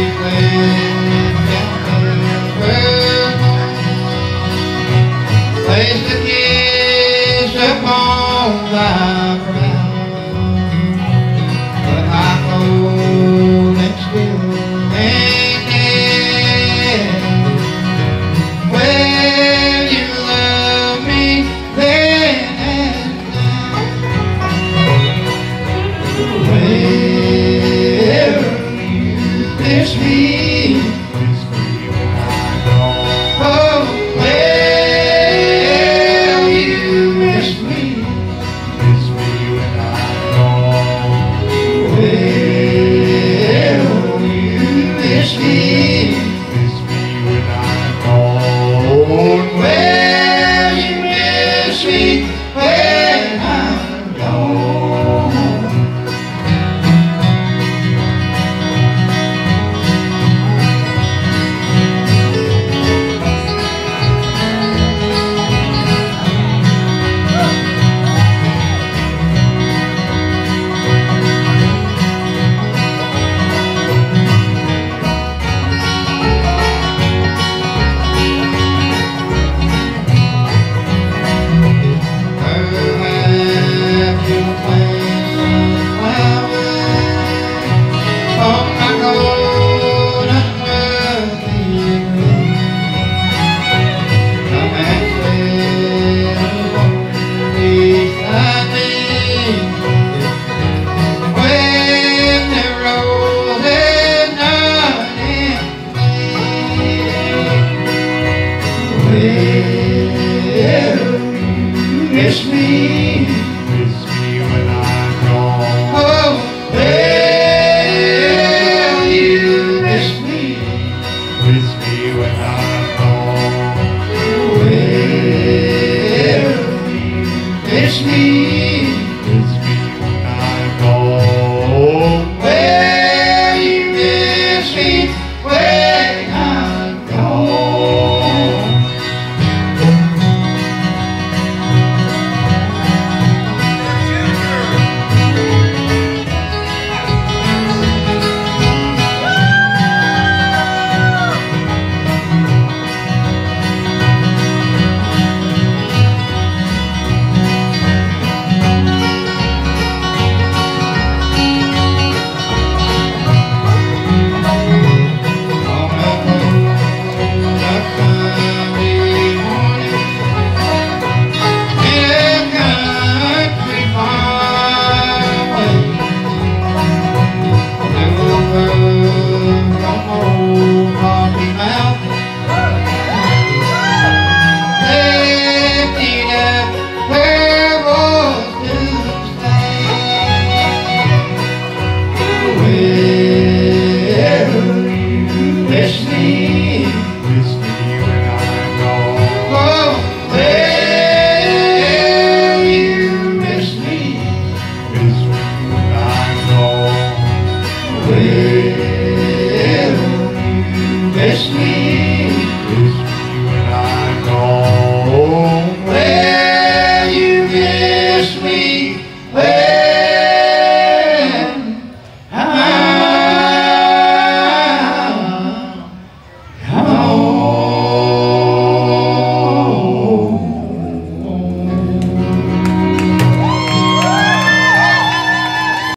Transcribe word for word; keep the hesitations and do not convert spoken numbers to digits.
Place the kiss upon thy brow, but I cold and still and dead. Well, you love me then and now. Well, you miss me. Miss me, miss me when I'm gone. Oh, well, you miss me, miss me when I'm gone. Well, you miss me, miss me when I'm gone. Well, you miss me when I'm gone. Miss me.